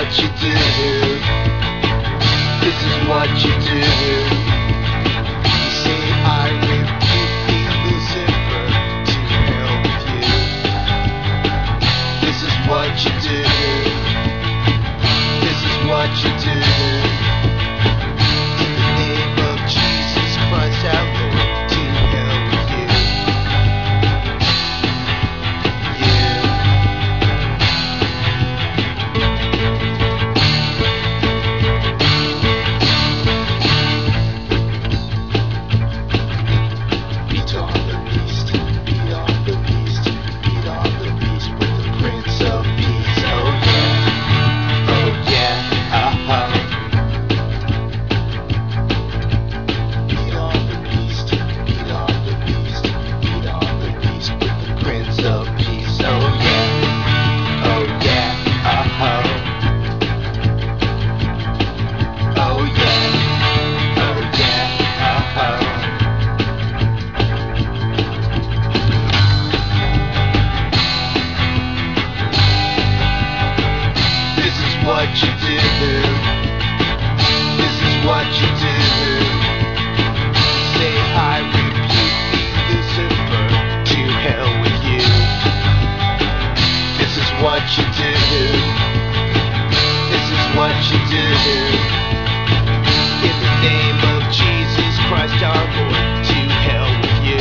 what you do. This is what you do. You say I rebuke thee, Lucifer, to hell with you. This is what you do. This is what you do. In the name of Jesus Christ our Lord, to hell with you. What you do. This is what you do. Say I rebuke thee, Lucifer, to hell with you. This is what you do. This is what you do. In the name of Jesus Christ our Lord, to hell with you.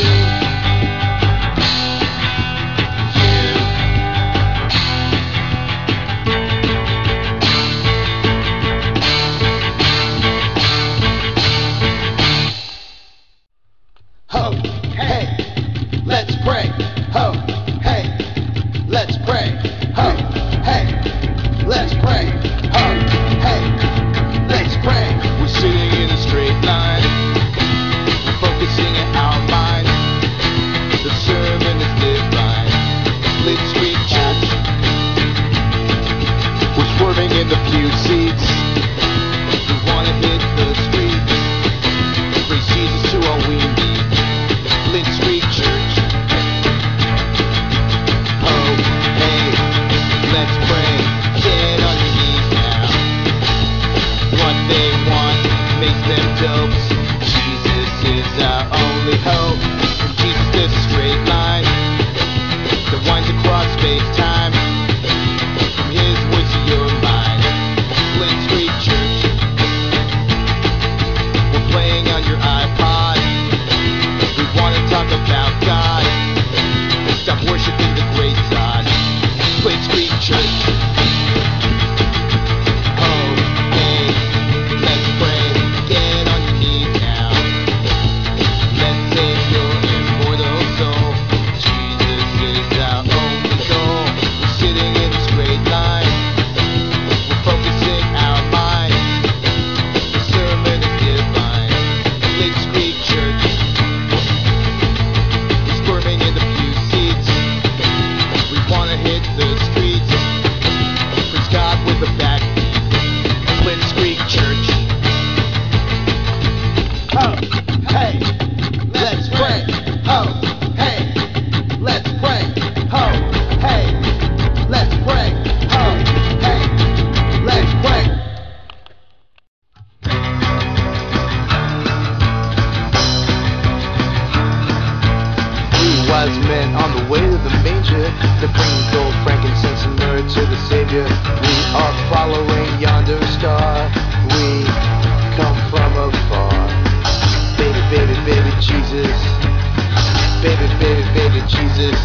Ho, hey, let's pray. Ho, hey, let's pray. Ho, hey, let's pray. Ho, hey, let's pray. We're sitting in a straight line, focusing in our mind. The sermon is divine. Flint Street Church. We're swerving in the pew seats. We wanna hit the streets. Praise Jesus to all we need. Flint Street Church. Oh, hey, let's pray. Get on your knees now. What they want makes them dopes. Jesus is our only hope. From Jesus there's a straight line that winds across space-time. From his voice to your mind. Flint Street Church. We're playing on your iPod. We wanna talk about God. Stop worshiping the great God. Flint Street Church. Oh, hey, let's pray. Get on your knees now. Let's save your immortal soul. Jesus is our only goal. We're sitting in a straight line. We're focusing our mind. The sermon is divine. Flint Street Church. Squirming in the pew seats. We wanna hit the streets. Praise God with a backbeat. Flint Street Church. Ho, hey, let's pray. Ho, hey, let's pray. Ho, hey, let's pray. Ho, hey, let's pray. Three wise men on the way to the manger to bring gold, frankincense, and myrrh to the Savior. We are following yonder star. We come from afar. Baby, baby, baby Jesus. Baby, baby, baby Jesus.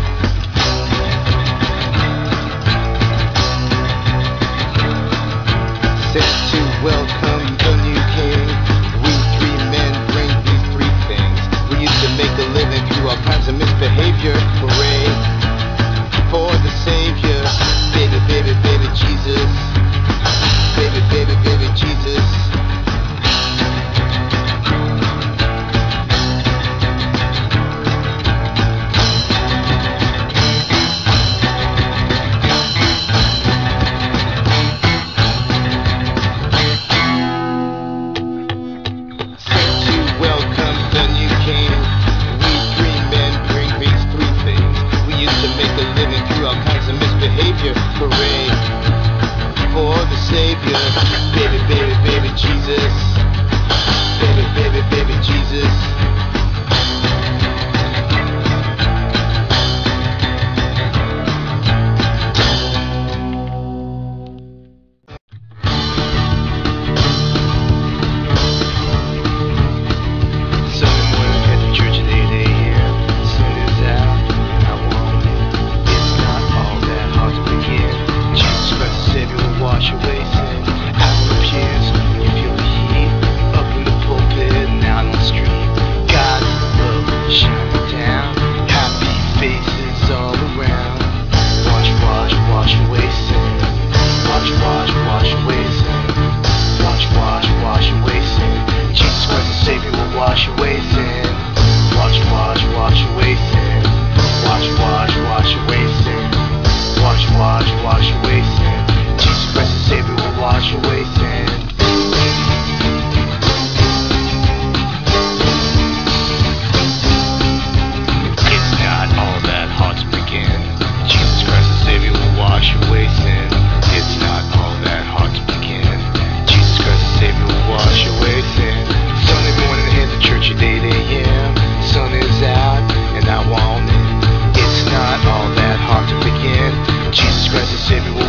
Sent to welcome the new king. We three men bring these three things. We used to make a living through all kinds of misbehavior. Hooray for the Savior. Baby, baby, baby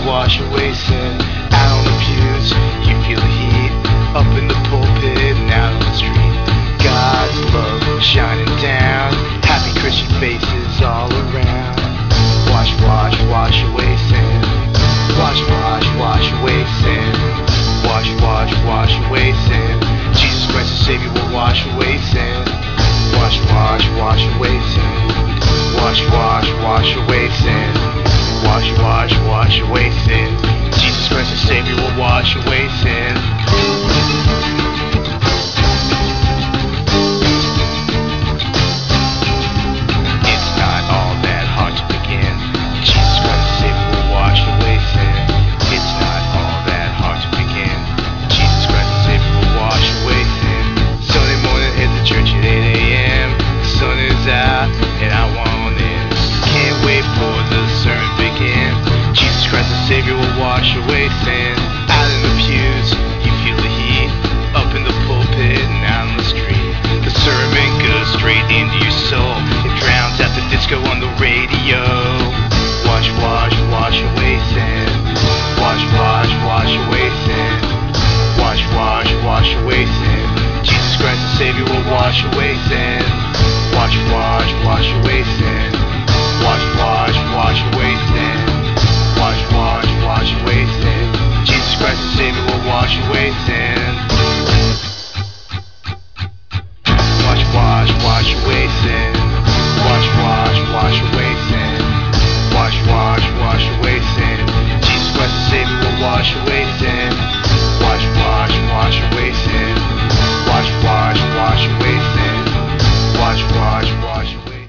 wash away sin. Out on the pews, you feel the heat. Up in the pulpit and out on the street. God's love shining down. Happy Christian faces all around. Wash, wash, wash away sin. Wash, wash, wash away sin. Wash, wash, wash away sin. Jesus Christ the Savior will wash away sin. Wash, wash, wash away sin. Wash, wash, wash away sin. Wash, wash, wash away sin. Jesus Christ the Savior will wash away sin. It's not all that hard to begin. Jesus Christ the Savior will wash away sin. It's not all that hard to begin. Jesus Christ the Savior will wash away sin. Sunday morning at the church at 8 a.m. The sun is out and I want in. Can't wait for the sermon to begin. Jesus Christ the Savior will wash away sin.